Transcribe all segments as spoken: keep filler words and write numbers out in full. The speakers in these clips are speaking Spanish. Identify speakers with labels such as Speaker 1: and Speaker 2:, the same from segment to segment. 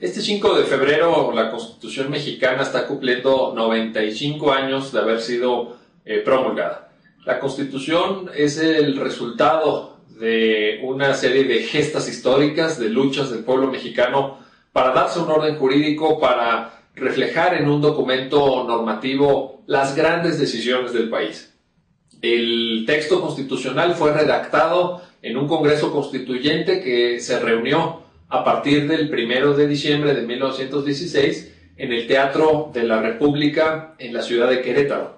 Speaker 1: Este cinco de febrero la Constitución mexicana está cumpliendo noventa y cinco años de haber sido eh, promulgada. La Constitución es el resultado de una serie de gestas históricas, de luchas del pueblo mexicano para darse un orden jurídico, para reflejar en un documento normativo las grandes decisiones del país. El texto constitucional fue redactado en un Congreso Constituyente que se reunió a partir del primero de diciembre de mil novecientos dieciséis en el Teatro de la República en la ciudad de Querétaro.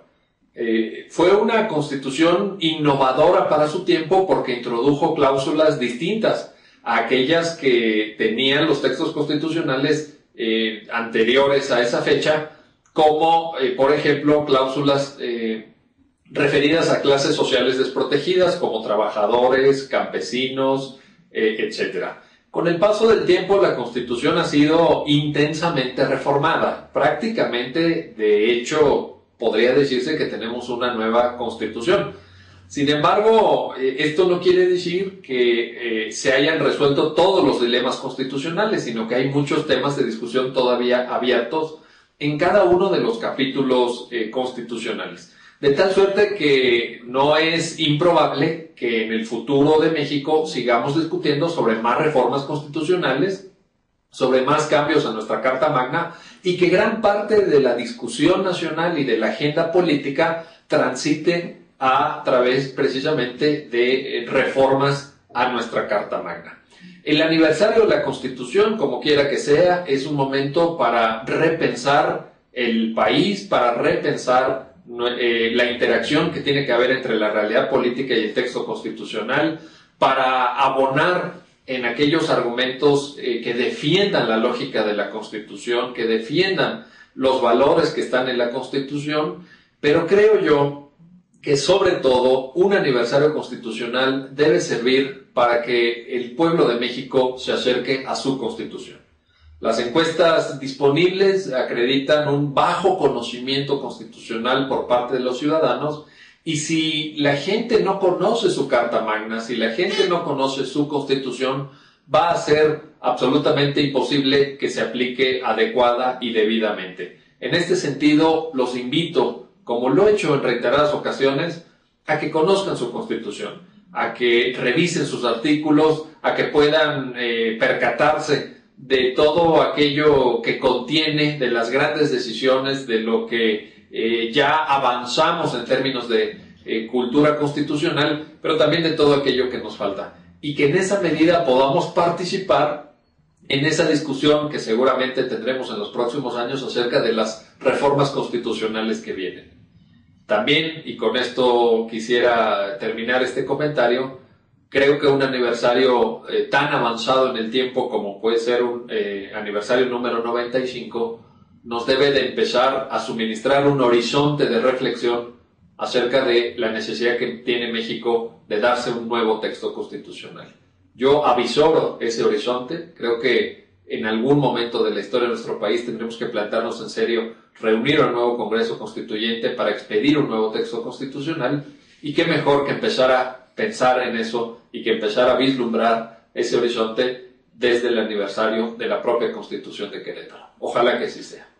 Speaker 1: Eh, fue una constitución innovadora para su tiempo porque introdujo cláusulas distintas a aquellas que tenían los textos constitucionales eh, anteriores a esa fecha, como eh, por ejemplo cláusulas eh, referidas a clases sociales desprotegidas como trabajadores, campesinos, eh, etcétera. Con el paso del tiempo la Constitución ha sido intensamente reformada. Prácticamente, de hecho, podría decirse que tenemos una nueva Constitución. Sin embargo, eh, esto no quiere decir que eh, se hayan resuelto todos los dilemas constitucionales, sino que hay muchos temas de discusión todavía abiertos en cada uno de los capítulos eh, constitucionales. De tal suerte que no es improbable que en el futuro de México sigamos discutiendo sobre más reformas constitucionales, sobre más cambios a nuestra Carta Magna, y que gran parte de la discusión nacional y de la agenda política transite a través precisamente de reformas a nuestra Carta Magna. El aniversario de la Constitución, como quiera que sea, es un momento para repensar el país, para repensar eh, la interacción que tiene que haber entre la realidad política y el texto constitucional, para abonar en aquellos argumentos eh, que defiendan la lógica de la Constitución, que defiendan los valores que están en la Constitución, pero creo yo que sobre todo un aniversario constitucional debe servir para que el pueblo de México se acerque a su Constitución. Las encuestas disponibles acreditan un bajo conocimiento constitucional por parte de los ciudadanos, y si la gente no conoce su Carta Magna, si la gente no conoce su Constitución, va a ser absolutamente imposible que se aplique adecuada y debidamente. En este sentido, los invito, como lo he hecho en reiteradas ocasiones, a que conozcan su Constitución, a que revisen sus artículos, a que puedan eh, percatarse de todo aquello que contiene, de las grandes decisiones, de lo que eh, ya avanzamos en términos de eh, cultura constitucional, pero también de todo aquello que nos falta. Y que en esa medida podamos participar en esa discusión que seguramente tendremos en los próximos años acerca de las reformas constitucionales que vienen. También, y con esto quisiera terminar este comentario, creo que un aniversario eh, tan avanzado en el tiempo como puede ser un eh, aniversario número noventa y cinco, nos debe de empezar a suministrar un horizonte de reflexión acerca de la necesidad que tiene México de darse un nuevo texto constitucional. Yo avisoro ese horizonte. Creo que en algún momento de la historia de nuestro país tendremos que plantarnos en serio, reunir un nuevo Congreso Constituyente para expedir un nuevo texto constitucional, y qué mejor que empezar a pensar en eso y que empezar a vislumbrar ese horizonte desde el aniversario de la propia Constitución de Querétaro. Ojalá que así sea.